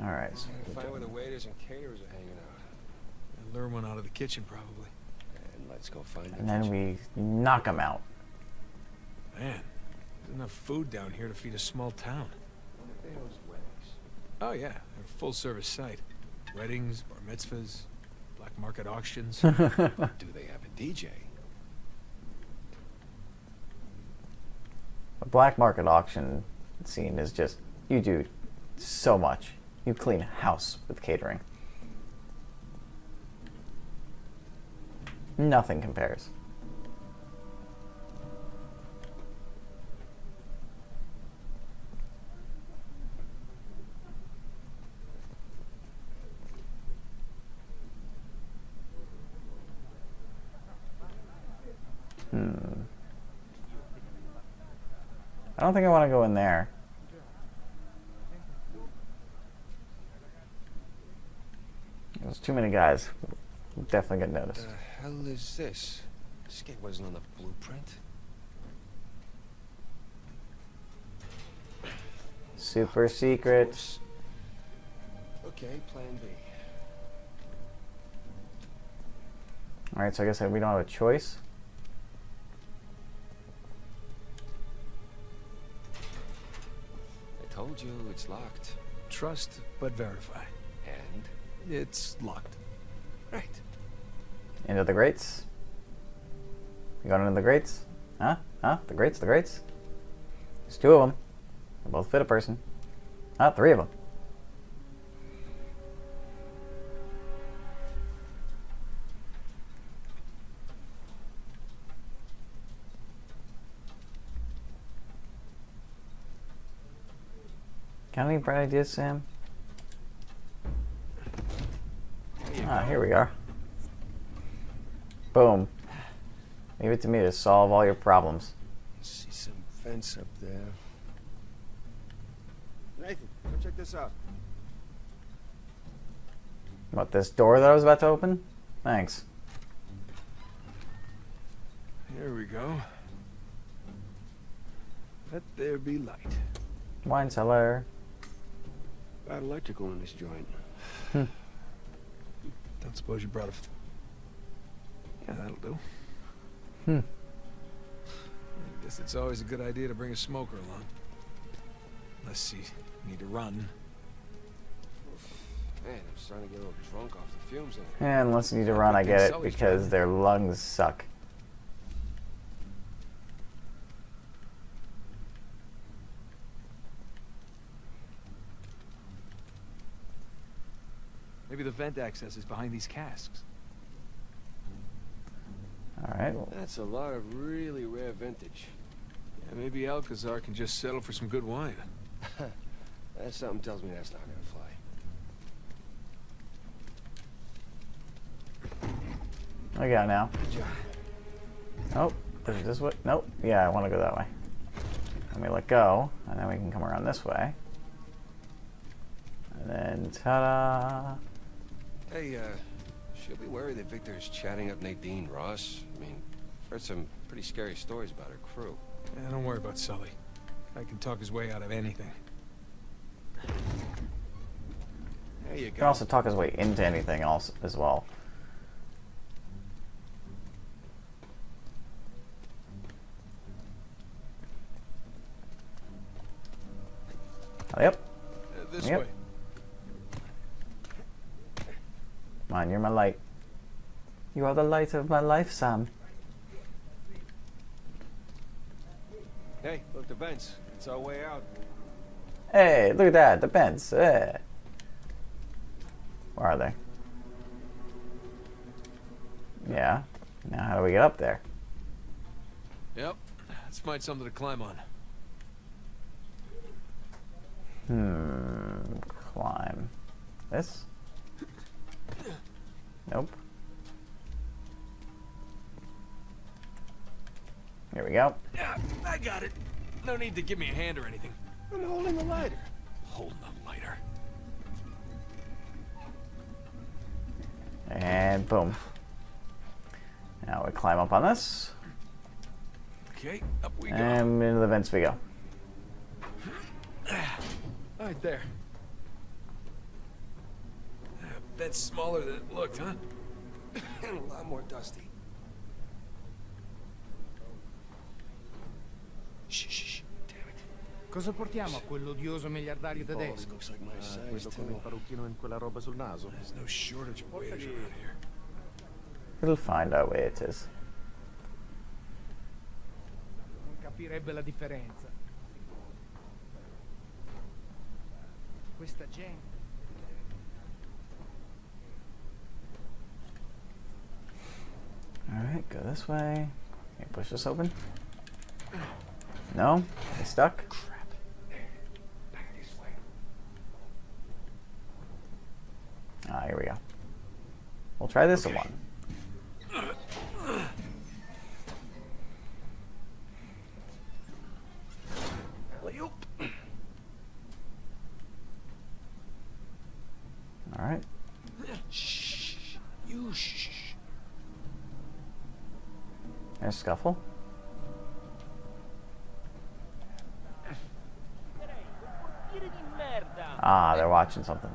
Alright. So Gotta find where the waiters and caterers are hanging out. And lure one out of the kitchen, probably. And let's go find and then we knock them out. Man, there's enough food down here to feed a small town. What if they host weddings? Oh yeah, they're a full-service site. Weddings, bar mitzvahs, black market auctions. Do they have a DJ? The black market auction scene is just, you do so much. You clean a house with catering. Nothing compares. I don't think I want to go in there. There's too many guys. We'll definitely get noticed. What the hell is this? This gate wasn't on the blueprint. Super secret. Okay, plan B. Alright, so I guess we don't have a choice. I told you it's locked. Trust, but verify. And? It's locked. Right. Into the grates. You going into the grates? Huh? Huh? The grates? The grates? There's two of them. They both fit a person. Ah, three of them. Got any bright ideas, Sam? Ah, here we are. Boom. Leave it to me to solve all your problems. See some fence up there. Nathan, come check this out. What, this door that I was about to open? Thanks. Here we go. Let there be light. Wine cellar. Got electrical in this joint. Don't suppose you brought a... Yeah, that'll do. Hmm. I guess it's always a good idea to bring a smoker along. Unless you need to run. Man, I'm starting to get a little drunk off the fumes in it. And unless you need to run, I get it, because their lungs suck. Maybe the vent access is behind these casks. Alright. Well, That's a lot of really rare vintage. Yeah, maybe Alcazar can just settle for some good wine. Something tells me that's not gonna fly. I got it now. Oh, is this what? Nope. Yeah, I want to go that way. Let me let go, and then we can come around this way. And then, ta-da! Hey, she'll be worried that Victor's chatting up Nadine Ross. I mean, I've heard some pretty scary stories about her crew. Yeah, don't worry about Sully. I can talk his way out of anything. There you He can go. also talk his way into anything else as well. Yep. This Yep. way. Come on, you're my light. You are the light of my life, Sam. Hey, look, the vents. It's our way out. Hey, look at that, the vents. Hey. Where are they? Yeah. Now how do we get up there? Yep. Let's find something to climb on. Climb. This? Nope. Here we go. Yeah, I got it. No need to give me a hand or anything. I'm holding the lighter. Holding the lighter. And boom. Now we climb up on this. Okay, up we go. And into the vents we go. Right there. That's smaller than it looked, huh? And a lot more dusty. Shh, shh, shh. Damn it. Cosa portiamo a quell'odioso miliardario tedesco? Looks like my size, Quello con il too. parrucchino in quella roba sul naso. There's no shortage of waiters around here. We'll find out where it is. Non capirebbe la differenza. Questa gente. Alright, go this way. Can you push this open? No? It's stuck? Crap. Back this way. Ah, here we go. We'll try this one. Alley-oop. Alright. Shh. You shh. There's Scuffle. Ah, they're watching something.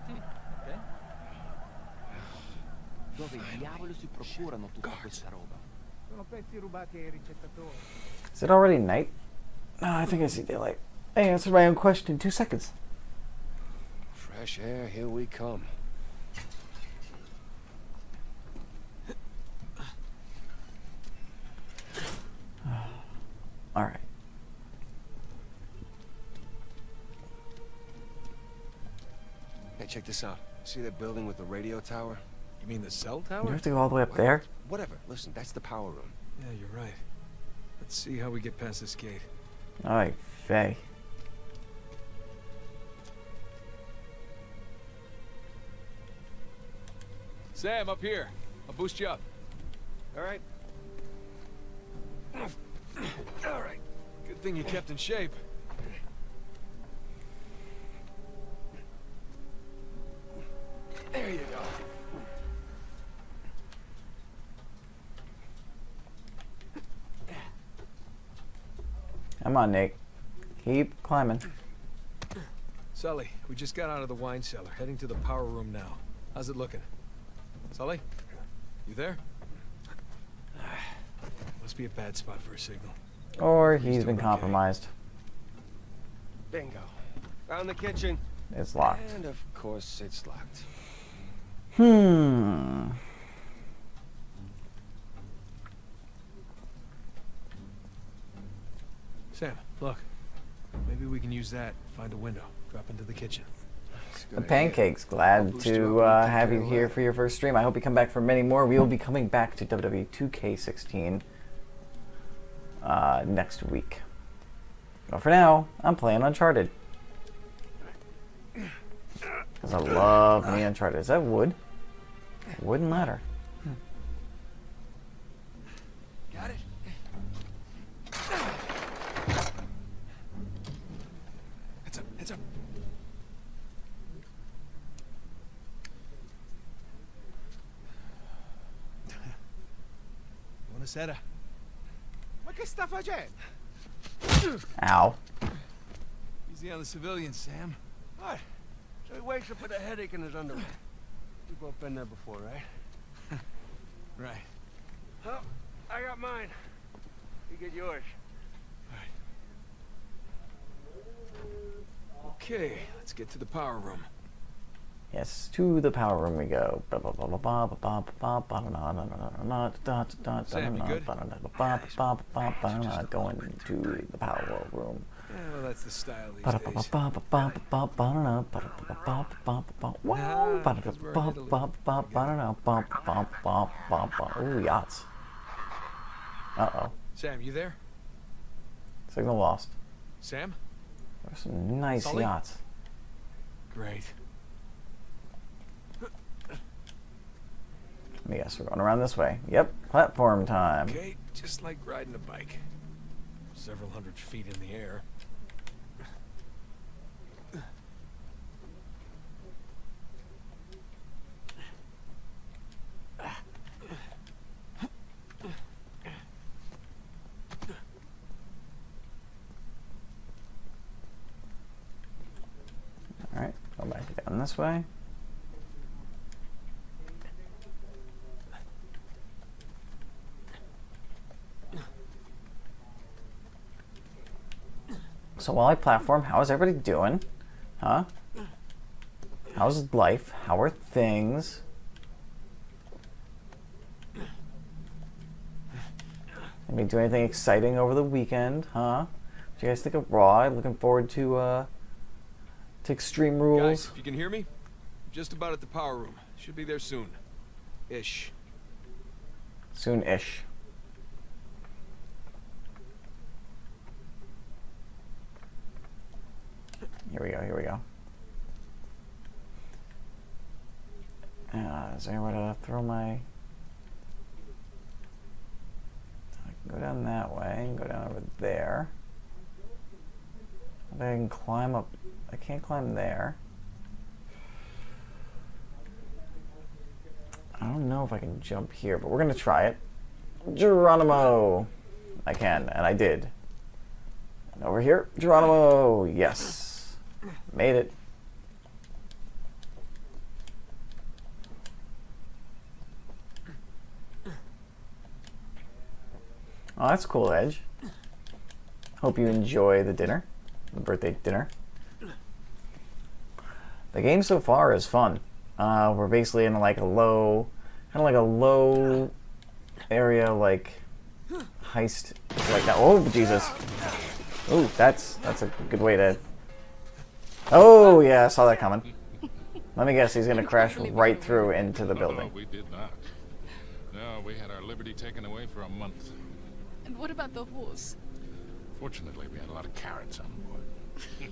Dove diavolo si procurano tutta questa roba? Sono pezzi rubati ai ricettatori. Is it already night? No, I think I see daylight. I answered my own question in 2 seconds. Fresh air, here we come. Alright. Hey, check this out. See that building with the radio tower? You mean the cell Do tower? we have to go all the way up there? Whatever. Listen, that's the power room. Yeah, you're right. Let's see how we get past this gate. Alright, Faye. Sam, up here. I'll boost you up. All right. All right. Good thing you kept in shape. There you go. Come on, Nate. Keep climbing. Sully, we just got out of the wine cellar, heading to the power room now. How's it looking? Sully? You there? Must be a bad spot for a signal. Or He's he's been doing okay. compromised. Bingo. Found the kitchen. It's locked. And of course, it's locked. Sam, look. Maybe we can use that, find a window, drop into the kitchen. It's a The good idea. Pancakes, glad to have you here for your first stream. I hope you come back for many more. We will be coming back to WWE 2K16 next week. But for now, I'm playing Uncharted. Because I love me Uncharted. Is that wood? Wooden ladder. Got it? Heads up, heads up. Buonasera. Ma che sta facendo? Ow. Easy on the civilians, Sam. What? So he wakes up with a headache in his underwear. You've both been there before, right? Right. Well, I got mine. You get yours. Okay, let's get to the power room. Yes, to the power room we go. Sam, you good? Going to the power room. Yeah, well, that's the style these days. Ooh, yachts. Uh-oh. Sam, you there? Signal lost. Sam? There's some nice Sully? yachts. Great. Let me guess, we're going around this way. Yep, platform time. Okay, just like riding a bike. Several hundred feet in the air. Alright, go back down this way. So while I platform, how is everybody doing? Huh? How's life? How are things? Anybody do anything exciting over the weekend? Huh? What do you guys think of Raw? Looking forward to Extreme Rules. Guys, if you can hear me, just about at the power room. Should be there soon. Ish. Soon-ish. Here we go, here we go. Is there anywhere to throw my... I can go down that way, and go down over there. I can climb up... I can't climb there. I don't know if I can jump here, but we're gonna try it. Geronimo! I can, and I did. And over here, Geronimo! Yes! Made it. Oh, that's cool, Edge. Hope you enjoy the dinner. The birthday dinner. The game so far is fun. We're basically in like a low, kind of like a low area, like heist, like that. Oh Jesus! Ooh, that's a good way to. Oh yeah, I saw that coming. Let me guess, he's gonna crash right through into the building. We did not. No, we had our liberty taken away for a month. And what about the horse? Fortunately, we had a lot of carrots on board.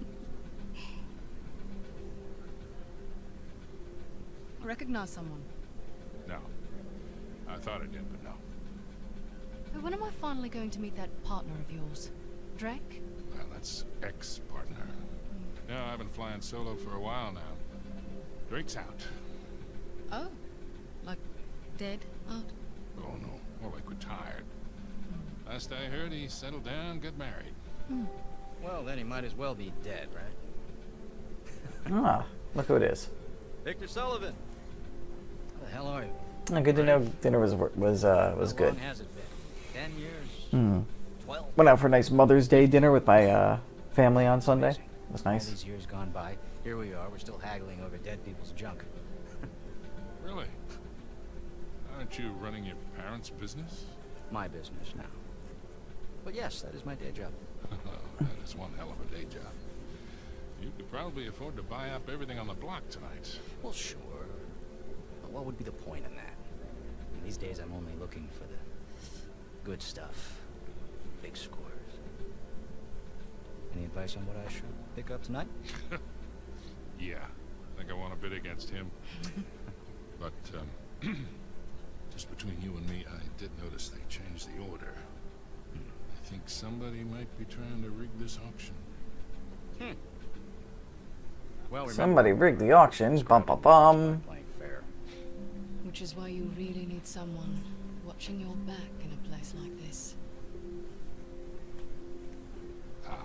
Recognize someone? No. I thought I did, but no. But when am I finally going to meet that partner of yours? Drake? Well, that's ex-partner. No, I've been flying solo for a while now. Drake's out. Oh. Like dead out? Oh, no. More like retired. Last I heard, he settled down, got married. Well, then he might as well be dead, right? Ah, look who it is. Victor Sullivan. How the hell are you? Oh, good to know dinner was How good. long has it been? 10 years? 12? Went out for a nice Mother's Day dinner with my family on Sunday. It was All nice. these years gone by, here we are, we're still haggling over dead people's junk. Really? Aren't you running your parents' business? My business now. But yes, that is my day job. That is one hell of a day job. You could probably afford to buy up everything on the block tonight. Well, sure. But what would be the point in that? I mean, these days I'm only looking for the good stuff. Big scores. Any advice on what I should pick up tonight? Yeah, I think I want to bid against him. But, just between you and me, I did notice they changed the order. I think somebody might be trying to rig this auction. Well, remember, Somebody rigged the auction. Bum bum bum. playing fair. Which is why you really need someone watching your back in a place like this. Ah.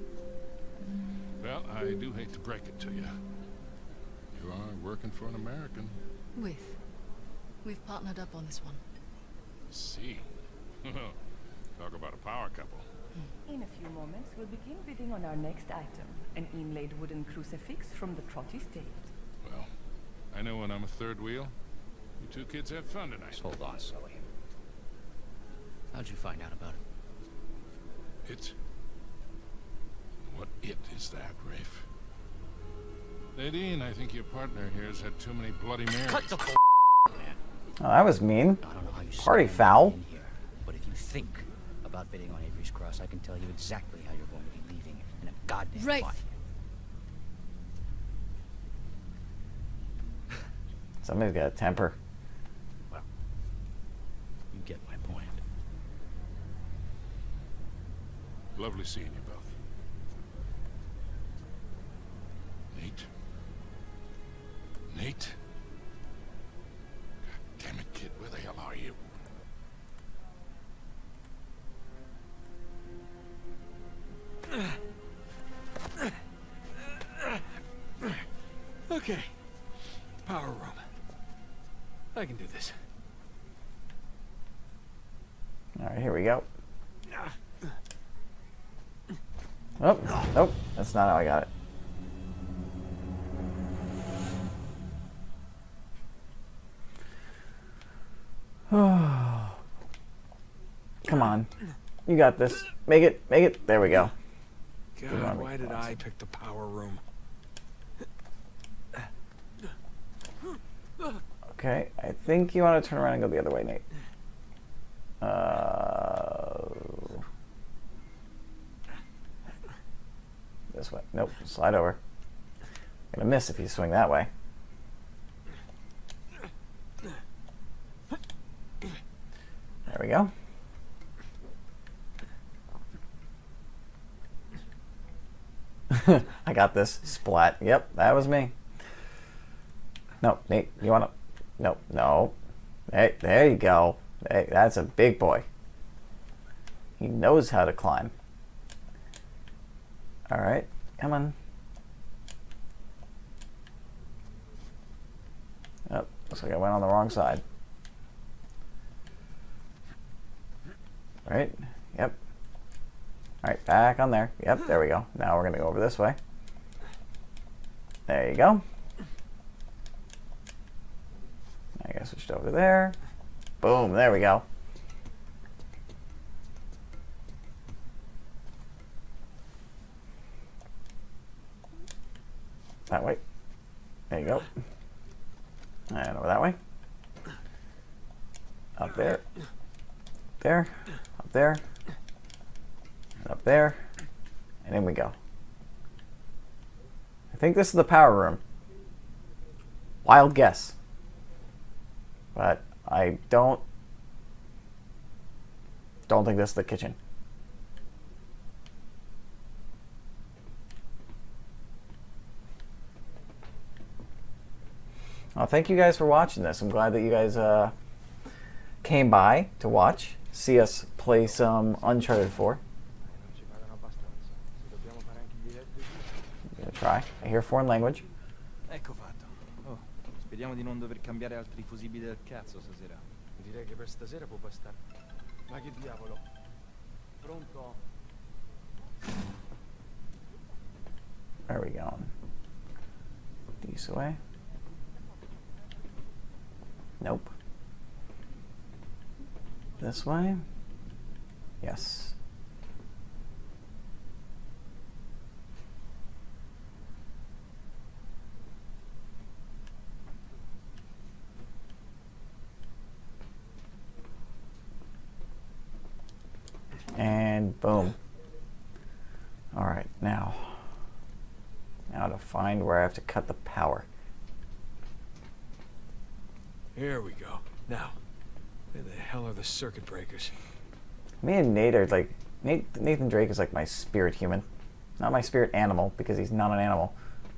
Well, I do hate to break it to you. You are working for an American. We've partnered up on this one. See. Talk about a power couple. In a few moments, we'll begin bidding on our next item, an inlaid wooden crucifix from the Trott estate. Well, I know when I'm a third wheel. You two kids have fun tonight. Just hold on, Sully. How'd you find out about it? It? What it is that, Rafe? Nadine, I think your partner here has had too many Bloody Marys. Cut the man. Oh, that was mean. I don't know how you Party stand foul. in here, but if you think about bidding on Avery's Cross, I can tell you exactly how you're going to be leaving in a goddamn Rafe. fight. Somebody's got a temper. Well, you get my point. Lovely seeing you both. Nate? Nate? God damn it, kid, where the hell are you? Okay. Power room. I can do this. All right, here we go. Oh, nope. That's not how I got it. Come on. You got this. Make it. Make it. There we go. God, why did I pick the power room? Okay, I think you want to turn around and go the other way, Nate. This way. Nope, slide over. Gonna miss if you swing that way. There we go. I got this. Splat. Yep, that was me. No, Nate, you wanna... Nope, no. Hey, there you go. Hey, that's a big boy. He knows how to climb. Alright, come on. Oh, looks like I went on the wrong side. Right? Yep. Alright, back on there. Yep, there we go. Now we're going to go over this way. There you go. I got switched over there. Boom, there we go. That way. There you go. And over that way. Up there. There. Up there. Up there. And in we go. I think this is the power room. Wild guess. But I don't think this is the kitchen. Well, thank you guys for watching this. I'm glad that you guys came by to watch, see us play some Uncharted 4. I'm gonna try. I hear foreign language. Ecco fatto. Oh, speriamo di non dover cambiare altri fusibili del cazzo stasera. Direi che per stasera può bastare. Ma che diavolo? Pronto? Where are we going? This way? Nope. This way? Yes. And boom. All right, now to find where I have to cut the power. Here we go. Now, where the hell are the circuit breakers? Me and Nate are like, Nathan Drake is like my spirit human. Not my spirit animal, because he's not an animal.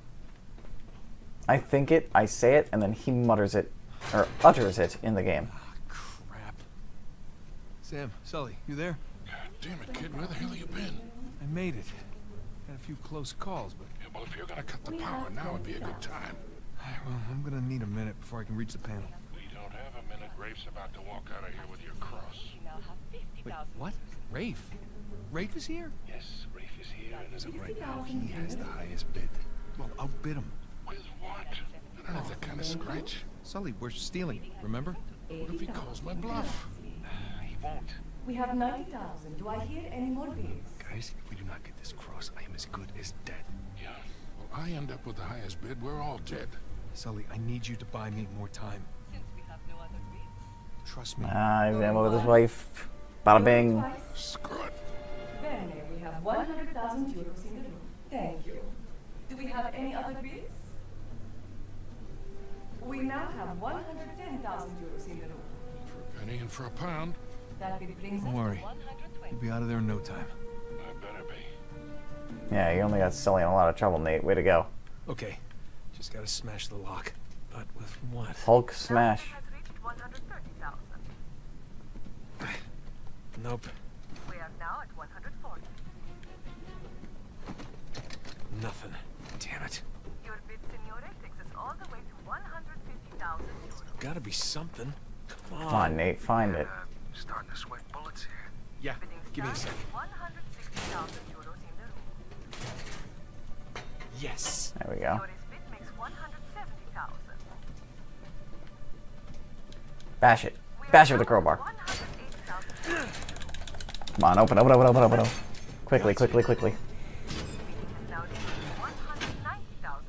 I think it, I say it, and then he mutters it, or utters it in the game. Ah, crap. Sam, Sully, you there? God damn it, kid, where the hell have you been? I made it. Had a few close calls, but... Yeah, well, if you're gonna cut the power, now would be a good time. Well, I'm gonna need a minute before I can reach the panel. We don't have a minute. Rafe's about to walk out of here with your cross. Wait, what? Rafe? Rafe is here? Yes, Rafe is here, and as of right now, he has the highest bid. Well, outbid him. With what? I don't have that kind of scratch. Sully, we're stealing, remember? What if he calls my bluff? He won't. We have 90,000. Do I hear any more bids? Guys, if we do not get this cross, I am as good as dead. Yeah. Well, I end up with the highest bid. We're all dead. Sully, I need you to buy me more time. Trust me. Ah, he's in with his wife. Bada bing. Screw it. Bene, we have 100,000 euros in the room. Thank you. Do we have any other bids? We now have 110,000 euros in the room. For a penny and for a pound. That bid brings Don't us worry. to 120. We'll be out of there in no time. I better be. Yeah, you only got Sully in a lot of trouble, Nate. Way to go. Okay, just gotta smash the lock. But with what? Hulk smash. Nope. We are now at 140. Nothing. Damn it. Your bid, Signore, takes us all the way to 150,000 euros. Gotta be something. Come on. Come on, Nate. Find it. Starting to sweat bullets here. Yeah, give me a Starts second. at 160,000 euros in the room. Yes. There we go. Fiores bid makes 170,000. Bash it. Bash it with the crowbar. 108,000. Come on, open, open, open, open, open, open. Quickly, quickly, quickly. Now this is 190,000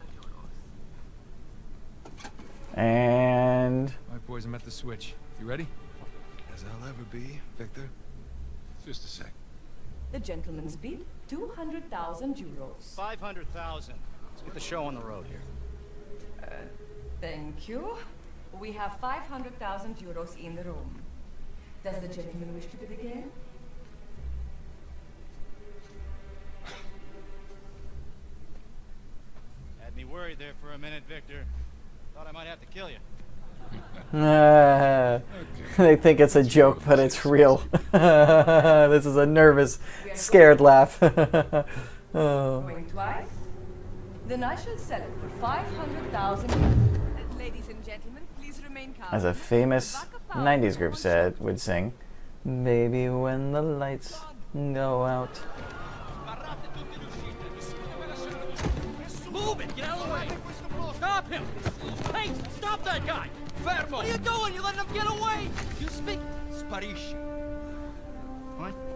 euros. And All right, boys, I'm at the switch. You ready? As I'll ever be, Victor. Just a sec. The gentleman's bid, 200,000 euros. 500,000. Let's get the show on the road here. Thank you. We have 500,000 euros in the room. Does the gentleman wish to bid again? Had me worried there for a minute, Victor. Thought I might have to kill you. they think it's a joke, but it's real. This is a nervous, scared laugh. Oh. Going twice? Then I shall sell it for 500,000. Ladies and gentlemen, please remain calm. As a famous 90s group would sing, "Baby, when the lights go out." Move it! Get out of the way! Stop him! Hey, stop that guy! Fermo! What are you doing? You letting him get away? You speak Spanish. What?